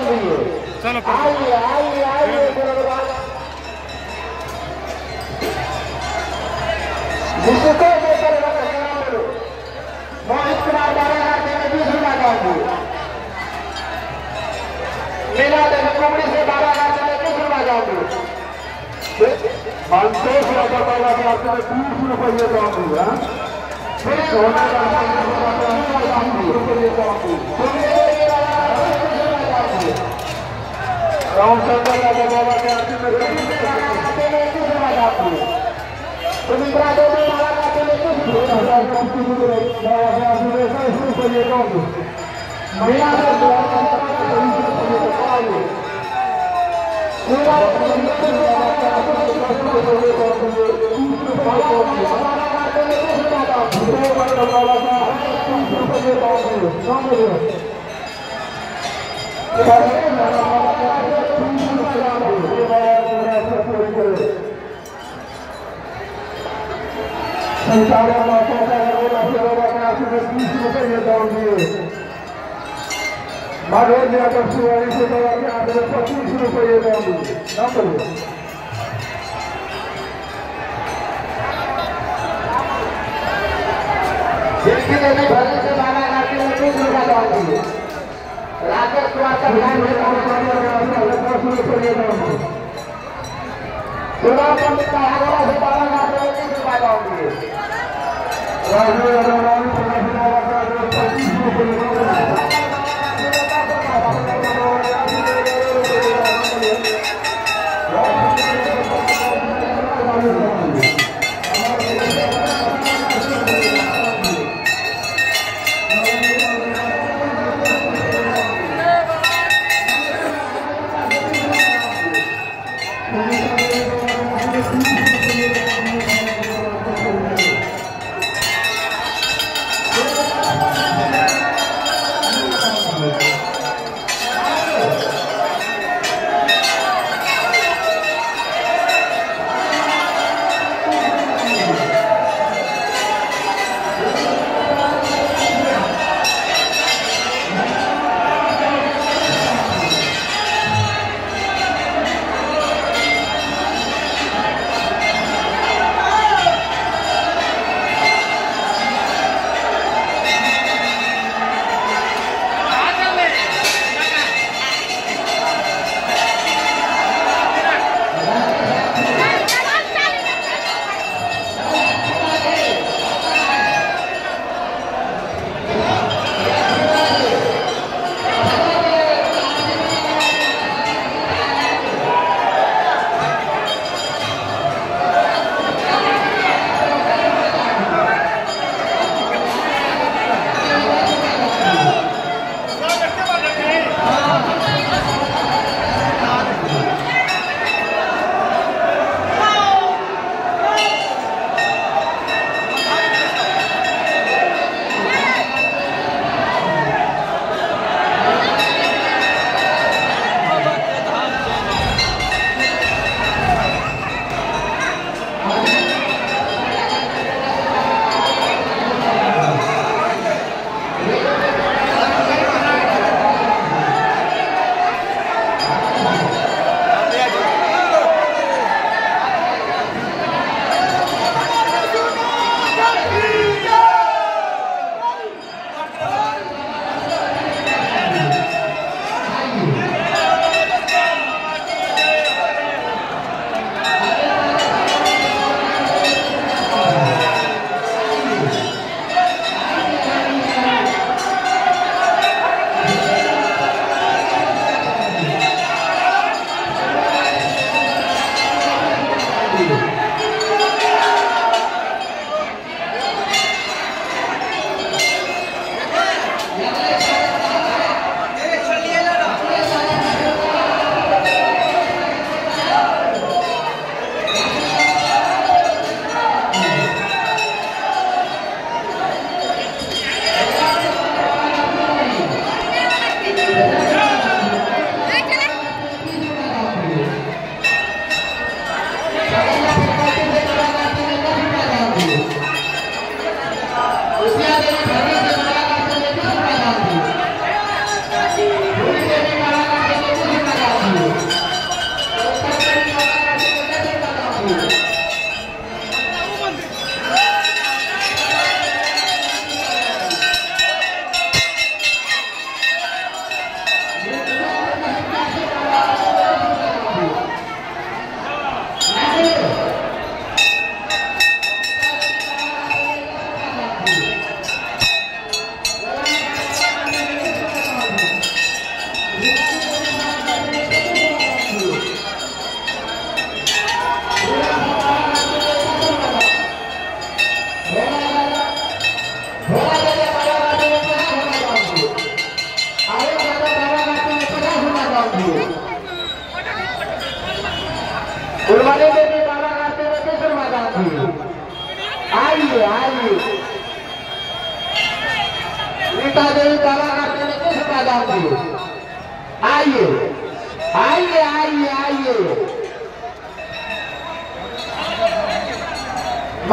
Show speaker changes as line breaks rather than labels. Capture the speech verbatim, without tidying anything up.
दिए।
चलो
आइए आइए आइए जिसको लेकर मोहित कुमार बारह हजार बीस रुपया जाऊंगी। मेला कुमड़ी से बारह हजार बीस रुपया जाऊंगी। संतोष बाबा के आपसे बीस रुपये जाऊंगी। सोना का रुपये जाऊंगी। रामचंद्र बाबा के आपसे सुमित्रा देवी बाबा का माधव जी अगर सुवारी से दवा के आगे पच्चीस रुपये देंगे नंबर जिनकी देवी भले से बाबा घाटी में तीस रुपया देंगे। राकेश कुमार का ध्यान में दस रुपये देंगे। चुनाव पंडित का आगरा से बाबा घाटी में तीस रुपया देंगे। पच्चीस रुपये जी। फुलवाड़ी देवी बाबा करते हुए किशोर मैदान जी। आइए आइए रीता देवी बाबा करते हुए किशोर मैदान जी। आइए आइए आइए आइए